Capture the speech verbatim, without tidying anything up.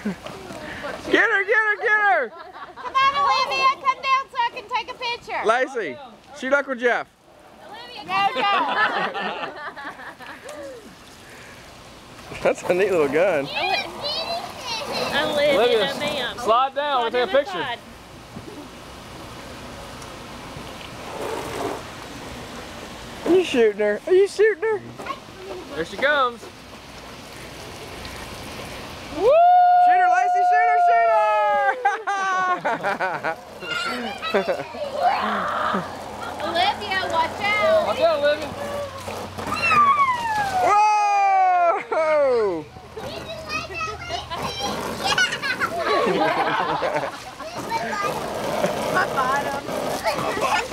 Get her, get her, get her! Come on, Olivia, come down so I can take a picture. Lacey, shoot Uncle Jeff. Olivia, no, no. That's a neat little gun. Olivia, Olivia, no ma'am. slide down, we'll take a picture. Side. Are you shooting her? Are you shooting her? There she comes. Woo! Shoot her, Lacey, shoot her, shoot her! Olivia, watch out. Watch out, Olivia. Whoa! My bottom.